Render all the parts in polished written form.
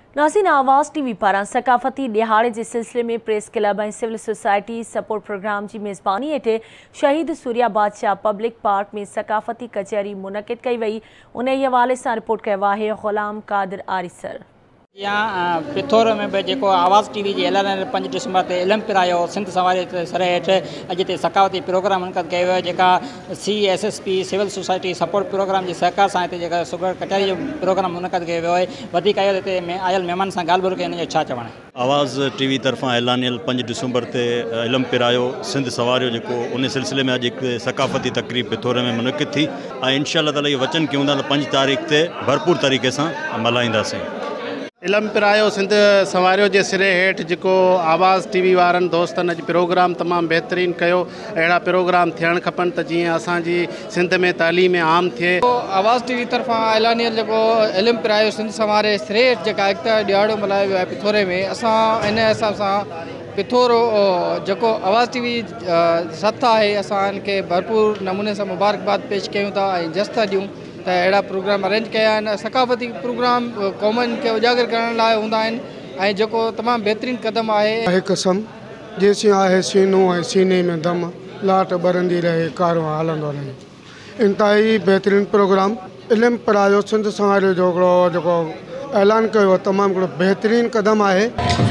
नाज़रीन, आवाज़ टीवी पारां सकाफ़ती दिहाड़े के सिलसिले में प्रेस क्लब और सिविल सोसाइटी सपोर्ट प्रोग्राम की मेज़बानी हेठि शहीद सूर्या बादशाह पब्लिक पार्क में सकाफ़ती कचहरी मुनक़िद कई वई। उन हवाले से रिपोर्ट कयो आहे ग़ुलाम कादिर आरिसर। यहाँ पिथोरो में भी जो आवाज़ टीवी की ऐलान 5 डिसंबर से इलम पिरायो सिंध सवारी सर हेठि अॼु ते सकाफ़ती प्रोग्राम मुनक़िद कयो वियो जेका CSSP civil society support programme के सहकार से हिते सुगर कचहरी जो प्रोग्राम मुनक़िद कयो वियो आहे। वधीक आयल मेहमान से ॻाल्हि ॿोल कई हिन जो छा चवणु आहे। आवाज़ टीवी तरफा ऐलानियल 5 डिसंबर से इलम पिरायो सिंध सवारियो जो उन सिलसिले में अॼु एक सकाफ़ती तकरीब पिथोरे में मुनक़िद थी और इंशाअल्लाह ताला ये वचन कयूं था 5 तारीख़ से भरपूर तरीक़े से मल्हाईंदासीं। इलम पिरायो सिंध सवारियो जे सिरे हेठि जेको आवाज़ टीवी वारनि दोस्तनि अॼु प्रोग्राम तमामु बहितरीनु कयो। अहिड़ा प्रोग्राम थियणु खपनि त जीअं असांजी सिंध में तालीम आम थिए। आवाज़ टीवी तरफ़ां ऐलानियल जेको इलम पिरायो सिंध सवारे सिरे हेठि जेका एकता ॾियारो मल्हायो वियो आहे पिथोरे में, असां इन हिसाब सां पिथोरो जेको आवाज़ टीवी सथ आहे असां इनखे भरपूर नमूने सां मुबारकबाद पेश कयूं था ऐं जस था ॾियूं त अहिड़ा प्रोग्राम अरेंज कया आहिनि। सकाफ़ती प्रोग्राम क़ौमनि खे उजागर करण लाइ हूंदा आहिनि ऐं जेको तमामु बहितरीनु क़दम आहे। कसम जैसी आहे सीनो है सीने में दम लाट बरंदी रहे कारवां हलंदो रहे। इंतहाई बहितरीनु प्रोग्राम इलम पिरायो सिंध सवारियो जो जेको ऐलान कयो तमामु हिकिड़ो बहितरीनु क़दम आहे।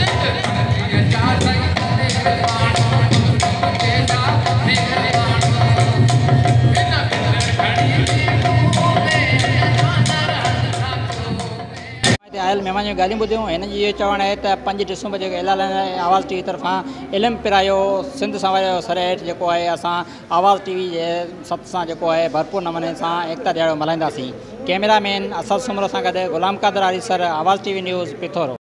आयल मेहमान जो ॻाल्हियूं ॿुधियूं हिन जी इहो चवणु आहे त 5 डिसंबर जो ऐलान आवाज़ टीवी तरफ़ां इलम पिरायो सिंध सवारियो सर हेठि जेको आहे असां आवाज़ टीवी जे सत सां जेको आहे भरपूर नमूने सां एकता ॾियारो मल्हाईंदासीं। कैमरामैन असद सुमरो सां गॾु ग़ुलाम कादिर आरिसर, आवाज़ टीवी न्यूज़ पिथोरो।